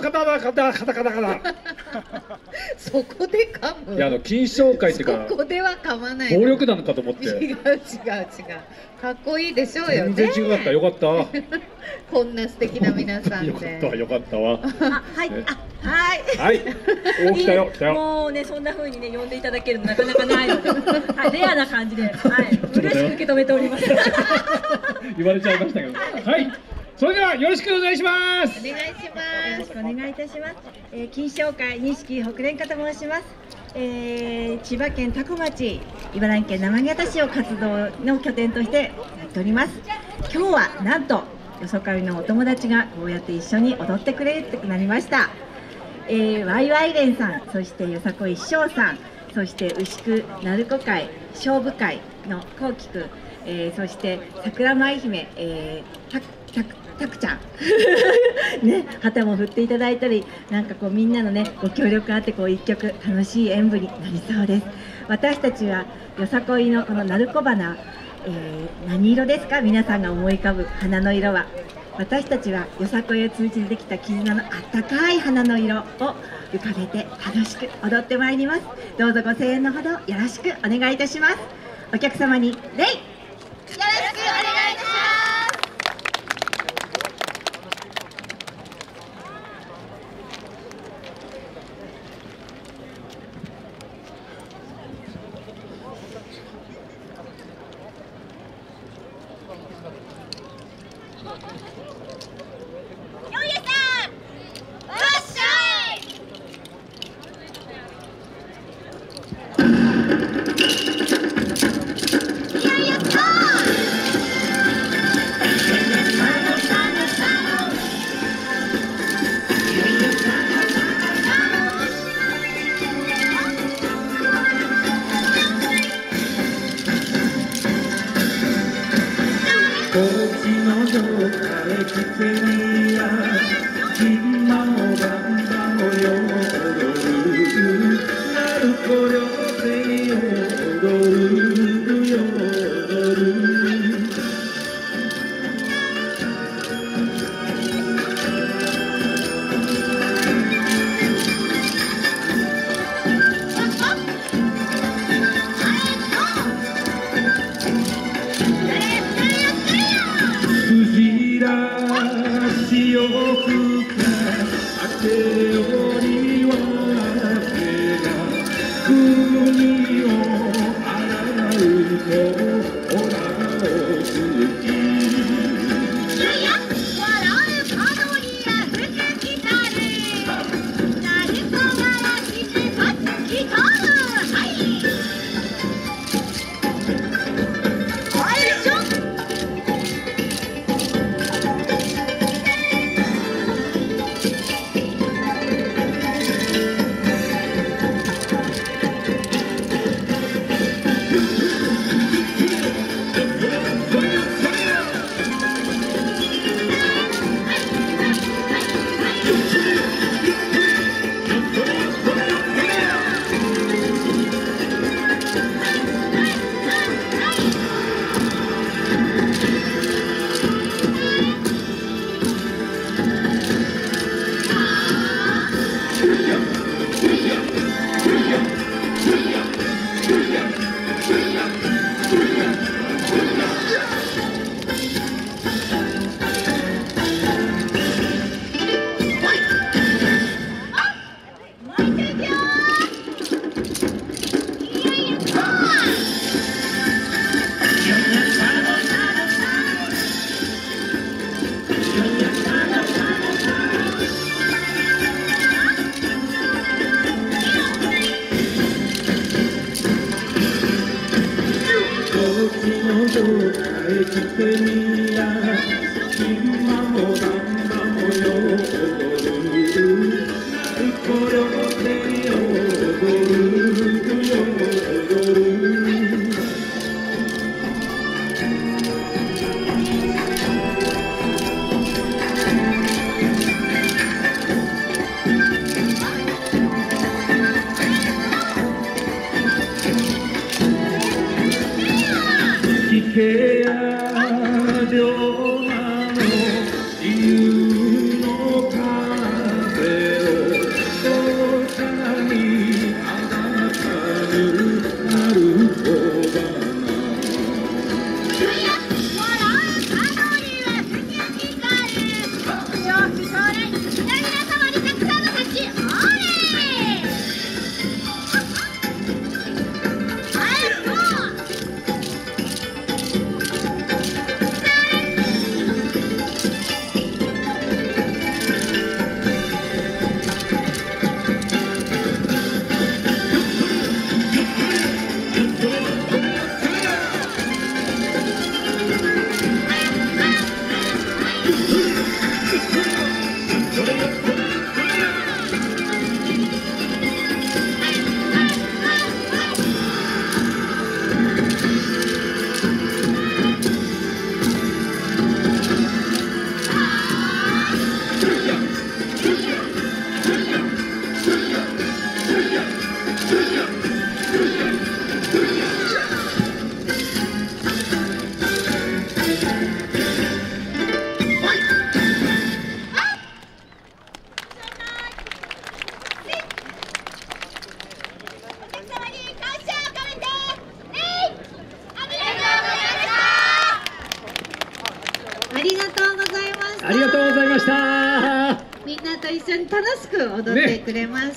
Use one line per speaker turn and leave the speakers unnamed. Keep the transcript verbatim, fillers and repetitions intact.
カタカタカタカタカタ。
そこで噛む。
いや、あの金賞会っていうか。
ここでは噛まない。
暴力団かと思って。
違う違う違う。かっこいいでしょうよね。
全然違かった。よかった。
こんな素敵な皆さんで。
よかったよかったわ。
あ、はい、あ、はい。
はい。お、来たよ来たよ。
もうね、そんな風にね、呼んでいただけるのなかなかないので、はい、レアな感じで、はい、嬉しく受け止めております。
言われちゃいましたけど。はい。それではよろしくお願いします。
お願いします。
よろしくお願いいたします。えー、金賞会錦北連歌と申します。えー、千葉県多古町、茨城県生形市を活動の拠点としてやっております。今日はなんとよそかみのお友達がこうやって一緒に踊ってくれるってなりました。えー、ワイワイ連さん、そしてよさこい師匠さん、そして牛久鳴子会勝負会のこうきくん、えー、そして桜舞姫、えー、たたたくちゃんね、旗も振っていただいたり、なんかこうみんなのねご協力あってこう一曲楽しい演舞になりそうです。私たちはよさこいのこの鳴子花、えー、何色ですか？皆さんが思い浮かぶ花の色は。私たちはよさこいを通じてできた絆のあったかい花の色を浮かべて楽しく踊ってまいります。どうぞご声援のほどよろしくお願いいたします。お客様に礼、よろしくお願いいたします。
こっちのどっかへ来てみや、今もバンバもよ踊る、鳴子両手を踊るよ踊る。潮吹かあておりは手が海を洗うとおらをつきやや笑う角には吹くきたる何そがらしてパツきとるはいはいしょ
ありがとうございました。
みんなと一緒に楽しく踊ってくれます。